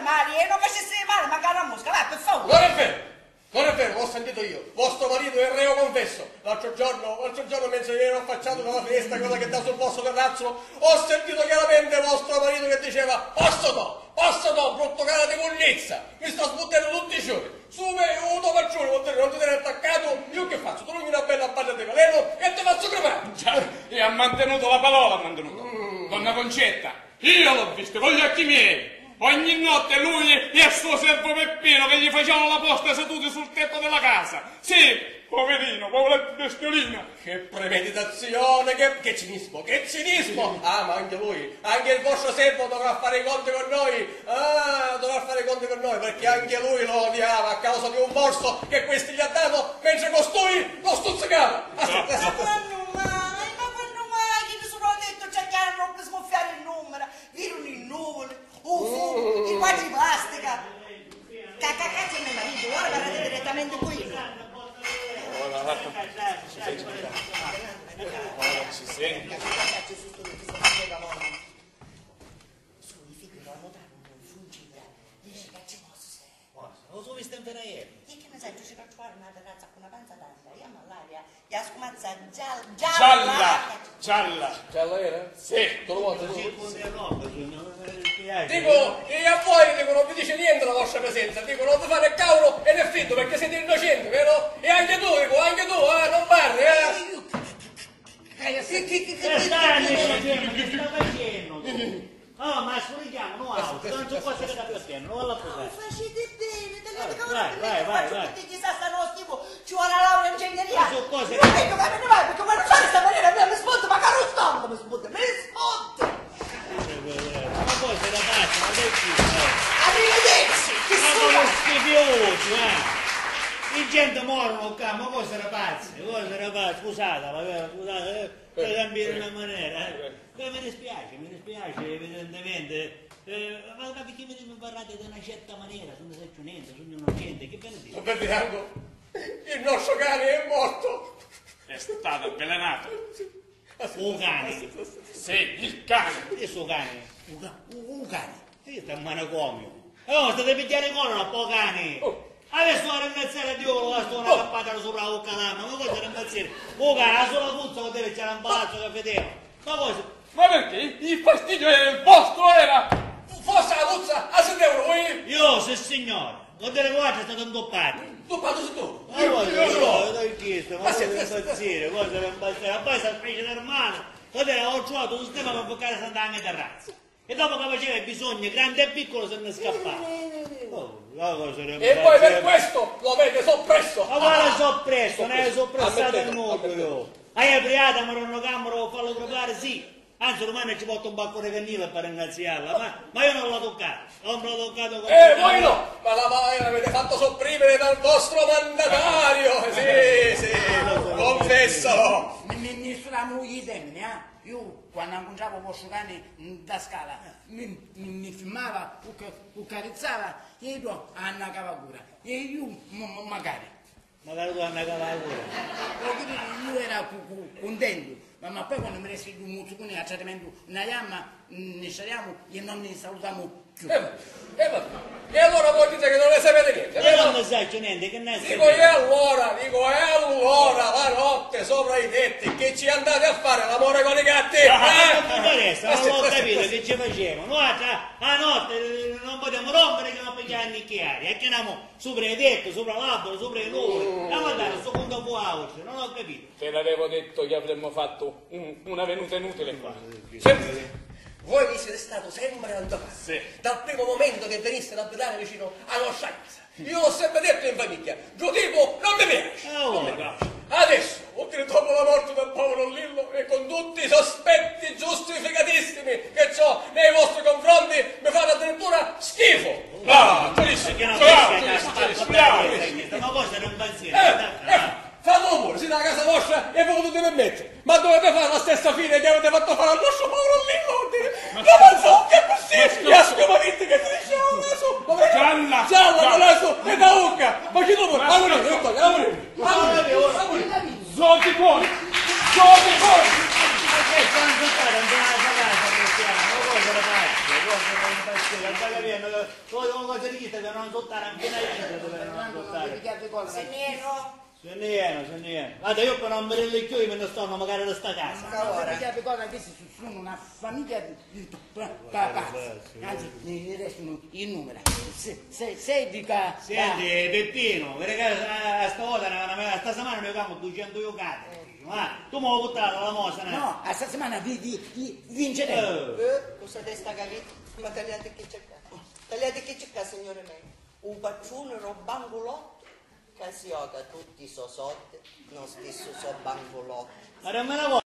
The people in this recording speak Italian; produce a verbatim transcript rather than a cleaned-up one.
male, e non facessi male, magari a mosca, vai, per favore. Non è vero, non è vero, l'ho sentito io. Vostro marito è reo confesso. L'altro giorno, l'altro giorno mentre mi ero affacciato dalla finestra, cosa che dà sul vostro terrazzo, ho sentito chiaramente vostro marito che diceva: posso no, posso no, brutto cane di cugnizza, mi sta sbuttando tutti i giorni. Su me, un tuo faccione, non ti tieni attaccato, io che faccio? Tu non mi una bella palla di veleno e ti faccio cremare. Già, e ha mantenuto la parola, ha mantenuto. Mm. Donna Concetta, io l'ho visto con gli occhi miei. Ogni notte lui e il suo servo Peppino che gli facevano la posta seduti sul tetto della casa. Sì, poverino, povera bestiolina. Che premeditazione, che, che cinismo, che cinismo. Ah, ma anche lui, anche il vostro servo dovrà fare i conti con noi. Ah, dovrà fare i conti con noi perché anche lui lo odiava a causa di un morso che questi gli ha dato mentre costui lo stuzzicava. Aspetta, Ma quando mai, ma quando mai che mi sono detto cercare per sgonfiare il numero, virano i nuvoli. Uh, i quadri di plastica. Cacacazzo mio marito, ora guardate direttamente qui. Ora ci sente. Ora ci sente. Su, i figli lo notano un fuggita. Dice che ci mosse. Lo so visto in vera ieri. E che ne sai, tu ci faccio fare una terrazza con una panza d'alta. Io amo l'aria. Gli ha scumazza gialla. Gialla. Gialla. Gialla era? Sì. Te lo vuoi? Dico, e a voi dico non vi dice niente la vostra presenza, dico non vi fate il cavolo e nel fitto perché siete innocenti, vero? E anche tu, dico, anche tu, eh, non parli, eh? Che che stanno facendo? Oh, ma sfurichiamo, no auto, non c'è cosa che da perché, non la posare. facete bene, tagliate Vai, cavolo. vai, vai, vai. Tutti chissà stanno schifo, ci vuole la laurea in ingegneria. Ma sono cose Io dico, ma me ne vai, perché quando c'è questa maniera mi spunta, ma caro stomaco mi spunta, mi spunta. Ma poi se la faccio, ma che schifo. Arrivederci, che Ma sono. come schifioso, eh! I gente morono qua, ma voi siete pazzi, voi siete pazzi, scusatela, vero? Scusate, eh, per cambiare una maniera, eh. Beh, mi dispiace, mi dispiace evidentemente, eh, ma, ma perché mi parlate di una certa maniera, sono niente, sono innocente, che bene dire? Per Bianco, il nostro cane è morto. È stato avvelenato. Un cane, Sì, il cane. che è suo cane? Un, ca- un cane, io sto in manicomio. Oh, state pigliare collo a po' cane. Oh. Adesso a ringraziare a Dio con la storia Oh. cappata sopra la calama, ma cosa ringraziare? Oh cane, la sola puzza che deve c'era un palazzo che vedeva. Ma cosa? Ma perché? Il fastidio era il vostro, era? Forse la puzza, a sette euro, vuoi? Io, se signore, con delle volte è stato indoppato. Tu parlo su tu. Ma cosa? Io Io no. no, l'ho chiesto, ma Ma cosa se- deve se- impazzire, cosa deve impazzire? Ma poi sta specie normale, guarda, ho trovato un sistema per bloccare Santa mia terrazza. E dopo che faceva i bisogni, grande e piccolo, se ne scappava. Oh, la cosa deve E poi per impazzire. questo lo avete soppresso. Ma guarda soppresso, non è soppressato Ammettetelo, il nucleo. ammettetelo. Hai apriata, ma non camera, farlo trovare, sì. Anzi, domani ci porto un baccone cannile per ringraziarla, ma, ma io non l'ho toccato. Non l'ho toccato con Eh, voi no, ma la voi l'avete fatto sopprimere dal vostro mandatario. Sì, sì, confessalo. Mi, mi suonano gli termini, eh? Io quando incontravo il vostro cane mm, da scala, mi, mi, mi filmava, mi carezzava e io annacava cura. E io m- m- magari. Magari tu andai a lavoro. Io ero cu- cu- contento, ma, ma poi quando mi resti un muzzicone a trattamento una yamma, mm, ne saliamo e non ne salutiamo più. Eh, vabbè, eh, vabbè. E allora voi dite che non ne sapete niente, Io vero? non ne sai niente, che ne sai? Dico e allora, dico e allora la notte sopra i tetti che ci andate a fare l'amore con i gatti? Eh, non mi Eh? interessa, non Questi- l'ho questi- capito questi- che ci facevano. Noi a, a notte eh, non potremmo rompere che non pigliamo i nicchiari. E che andiamo sopra i tetti, sopra l'albero, sopra i nuvoli. Andiamo a dare sto punto fuori, non ho capito. Te l'avevo detto che avremmo fatto un- una venuta inutile qua. Sentite, voi vi siete stato sempre antipatici. Sì. Dal primo momento che veniste ad abitare vicino alla nostra casa. Io l'ho sempre detto in famiglia, giù tipo non mi piace. Ah, Non mi ora. piace. Adesso, ultimo dopo la morte del povero Lillo e con tutti i sospetti giustificatissimi che ho nei vostri confronti, mi fate addirittura schifo. Ah, Perché non bravo, pensi bravo, che bravo. ma poi se non Eh, impazzire. eh, fatelo pure, siete a casa vostra e ve lo potete permettere. Ma dovete fare la stessa fine che avete fatto fare al nostro povero Lillo. Ma non so che è possibile. E a scopavitti che ti dicevano adesso. Gialla. Gialla, adesso, e da ucca. Ma chi dopo? Amore, amore, amore. Amore. Zoti buoni! Zoti buoni! Ma che stanno giocando? Andate a casa, cristiano, ma cosa ne faccio? Cosa ne faccio? Andate a viene, poi una cosa di chissà che non sottare anche una vita, dove non sottare. Se nero. Se ne viene, se ne viene. Guarda, io per non venire più io me ne sto magari da sta casa. Ma non sapete cosa che sono una famiglia di papà. Anzi, ne restano i numeri. Sei di qua. Senti, Peppino, vedi che a stavolta, a sta settimana noi abbiamo duecento giocate. Ma tu mi hai buttato la mossa, no? No, a sta settimana vi, vi, vi vinceremo. Eh, cosa te sta capito? Ma tagliate che c'è qua. Tagliate che c'è qua, signore me. Un paccione, un bangolotto. Che si oca tutti i sosotti, non stesso so bangolotto. Ma non me la vuoi?